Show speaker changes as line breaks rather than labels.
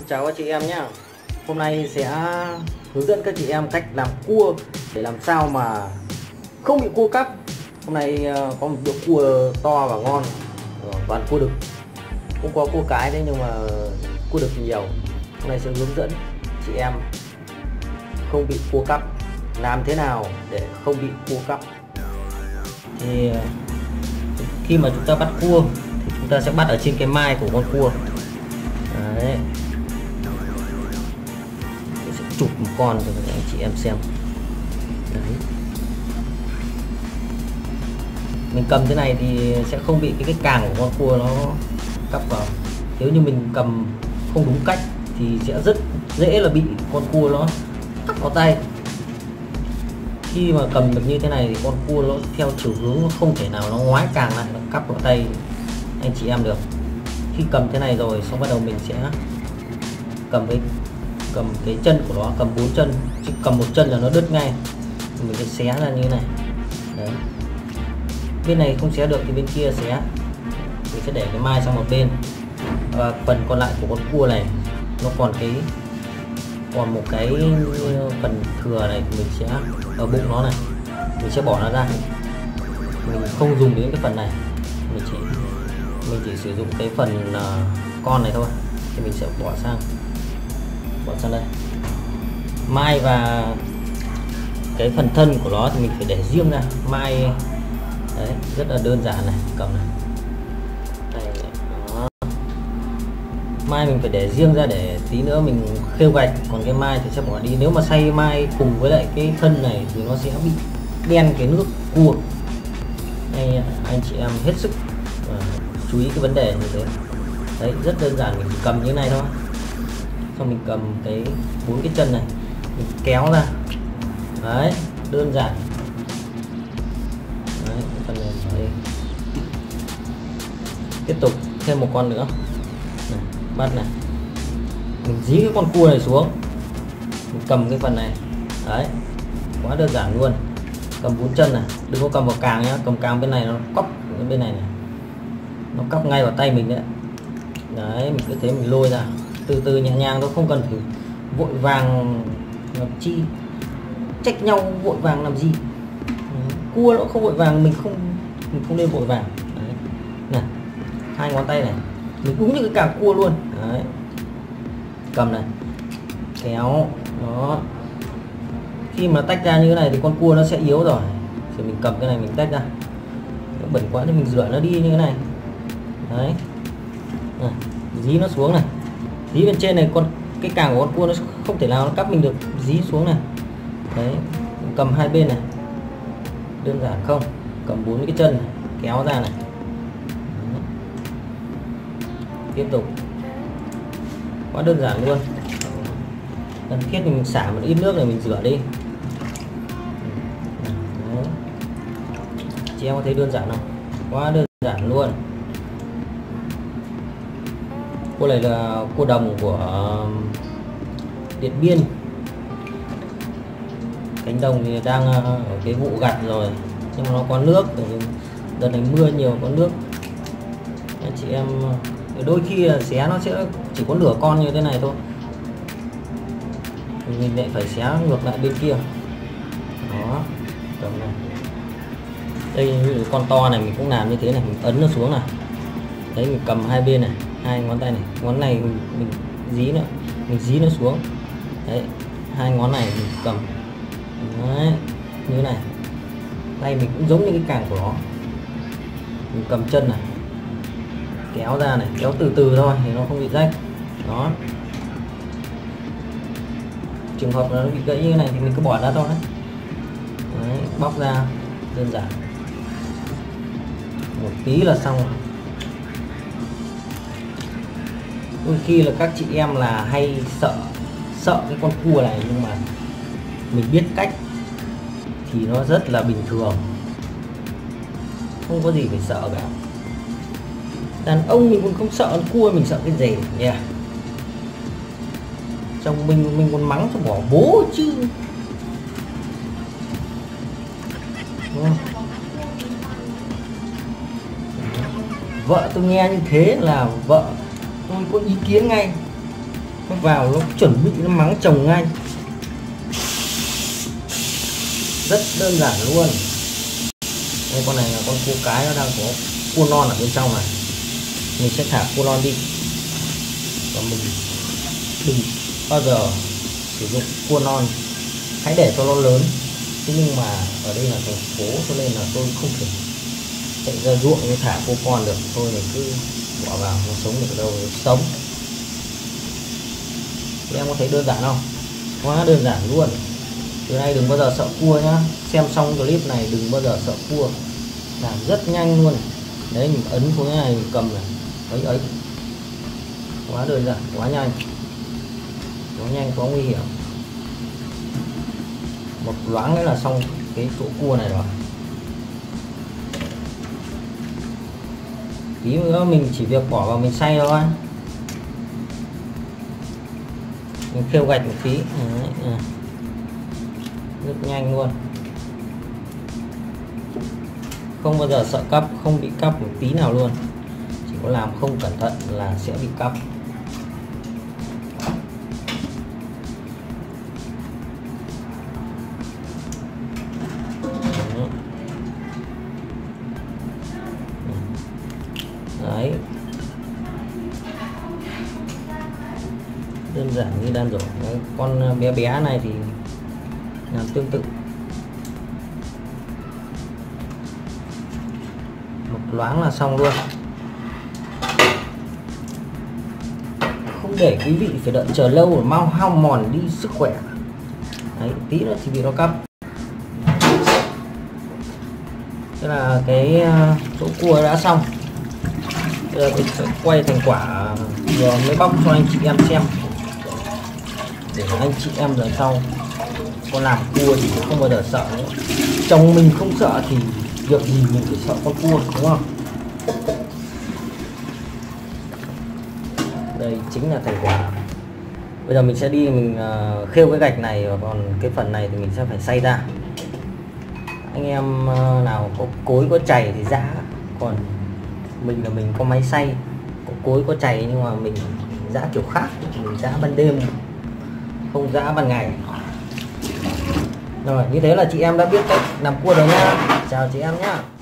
chào các chị em nhé. Hôm nay sẽ hướng dẫn các chị em cách làm cua để làm sao mà không bị cua cắp. Hôm nay có một bữa cua to và ngon, toàn cua đực, cũng có cua cái đấy nhưng mà cua đực nhiều. Hôm nay sẽ hướng dẫn chị em không bị cua cắp, làm thế nào để không bị cua cắp. Thì khi mà chúng ta bắt cua thì chúng ta sẽ bắt ở trên cái mai của con cua. Đấy. Tôi sẽ chụp một con cho các anh chị em xem. Đấy. Mình cầm thế này thì sẽ không bị cái càng của con cua nó cắp vào. Nếu như mình cầm không đúng cách thì sẽ rất dễ là bị con cua nó cắp vào tay. Khi mà cầm được như thế này thì con cua nó theo chiều hướng, nó không thể nào nó ngoái càng lại nó cắp vào tay anh chị em được. Khi cầm thế này rồi xong bắt đầu mình sẽ cầm cái chân của nó, cầm 4 chân, chứ cầm một chân là nó đứt ngay. Mình sẽ xé ra như thế này. Đấy. Bên này không xé được thì bên kia xé. Mình sẽ để cái mai sang một bên, và phần còn lại của con cua này nó còn một cái phần thừa này thì mình sẽ ở bụng nó này, mình sẽ bỏ nó ra. Mình không dùng đến cái phần này, mình chỉ sử dụng cái phần con này thôi, thì mình sẽ bỏ sang đây. Mai và cái phần thân của nó thì mình phải để riêng ra. Mai đấy, rất là đơn giản này, cầm này. Đây, đó. Mai mình phải để riêng ra để tí nữa mình khêu gạch, còn cái mai thì sẽ bỏ đi. Nếu mà xay mai cùng với lại cái thân này thì nó sẽ bị đen cái nước cua. Đây, anh chị em hết sức chú ý cái vấn đề như thế. Đấy, rất đơn giản, mình chỉ cầm như thế này thôi. Xong mình cầm cái 4 cái chân này, mình kéo ra. Đấy, đơn giản. Đấy, cái phần này ở đây. Tiếp tục thêm một con nữa này, bắt này, mình dí cái con cua này xuống, mình cầm cái phần này. Đấy, quá đơn giản luôn. Cầm 4 chân này, đừng có cầm vào càng nhá, cầm càng bên này nó cóc bên này này, nó cóc ngay vào tay mình đấy. Đấy, mình cứ thế mình lôi ra từ từ nhẹ nhàng thôi, không cần phải vội vàng làm chi, trách nhau vội vàng làm gì. Đấy, cua nó không vội vàng, mình không nên vội vàng. Đấy. Này, 2 ngón tay này, mình đúng như cái càng cua luôn. Đấy. Cầm này, kéo đó. Khi mà tách ra như thế này thì con cua nó sẽ yếu rồi, thì mình cầm cái này mình tách ra. Nó bẩn quá thì mình rửa nó đi như thế này. Đấy. Này, dí nó xuống này, dí bên trên này, cái càng của con cua nó không thể nào nó cắp mình được, dí xuống này. Đấy, cầm hai bên này, đơn giản không? Cầm 4 cái chân này, kéo ra này. Đấy. Tiếp tục, quá đơn giản luôn. Cần thiết thì mình xả một ít nước này mình rửa đi. Đấy. Chị em có thấy đơn giản không? Quá đơn giản luôn. Cua này là cua đồng của Điện Biên. Cánh đồng thì đang ở cái vụ gặt rồi, nhưng mà nó có nước. Đợt này mưa nhiều, có nước. Anh chị em đôi khi là xé nó sẽ chỉ có nửa con như thế này thôi, mình lại phải xé ngược lại bên kia. Đó, cầm này. Đây con to này mình cũng làm như thế này, mình ấn nó xuống này. Đấy, mình cầm hai bên này, 2 ngón tay này, ngón này mình dí nữa, mình dí nó xuống. Đấy, 2 ngón này mình cầm. Đấy, như thế này. Tay mình cũng giống như cái càng của nó. Mình cầm chân này, kéo ra này, kéo từ từ thôi thì nó không bị rách. Đó. Trường hợp nó bị gãy như thế này thì mình cứ bỏ ra thôi. Đấy, bóc ra, đơn giản. Một tí là xong. Đôi khi là các chị em là hay sợ cái con cua này, nhưng mà mình biết cách thì nó rất là bình thường, không có gì phải sợ cả. Đàn ông mình còn không sợ con cua, mình sợ cái gì nhỉ? Yeah. Chồng mình còn mắng cho bỏ bố chứ. Đúng không? Vợ tôi nghe như thế là vợ tôi có ý kiến ngay. nó vào nó chuẩn bị nó mắng chồng ngay, rất đơn giản luôn. Đây, con này là con cua cái, nó đang có cua non ở bên trong này, mình sẽ thả cua non đi và mình đừng bao giờ sử dụng cua non, hãy để cho nó lớn. Thế nhưng mà ở đây là thành phố cho nên là tôi không thể chạy ra ruộng như thả cua con được, tôi này cứ bỏ vào nó sống được ở đâu nó sống. Em có thấy đơn giản không? Quá đơn giản luôn. Từ nay đừng bao giờ sợ cua nhá, xem xong clip này đừng bao giờ sợ cua, làm rất nhanh luôn. Đấy, mình ấn xuống cái này, mình cầm này, ấy quá đơn giản, quá nhanh, quá nguy hiểm. Một loáng nữa là xong cái chỗ cua này rồi. Tí nữa mình chỉ việc bỏ vào mình xay thôi, mình khêu gạch một tí. Đấy, rất nhanh luôn, không bao giờ sợ cắp, không bị cắp một tí nào luôn. Chỉ có làm không cẩn thận là sẽ bị cắp. Đấy, đơn giản như đan rổ. Con bé bé này thì làm tương tự, một loáng là xong luôn, không để quý vị phải đợi chờ lâu để mau hao mòn đi sức khỏe. Đấy, tí nữa thì bị nó cắp. Thế là cái chỗ cua đã xong. Bây giờ tôi sẽ quay thành quả vừa mới bóc cho anh chị em xem, để anh chị em lần sau con làm cua thì không bao giờ sợ nữa. Chồng mình không sợ thì việc gì mình phải sợ con cua, đúng không? Đây chính là thành quả. Bây giờ mình sẽ đi mình khêu cái gạch này, và còn cái phần này thì mình sẽ phải xay ra. Anh em nào có cối có chày thì giã, còn mình là mình có máy xay, có cối có chày nhưng mà mình giã kiểu khác, mình giã ban đêm không giã ban ngày. Rồi, như thế là chị em đã biết cách làm cua rồi nhá. Chào chị em nhá.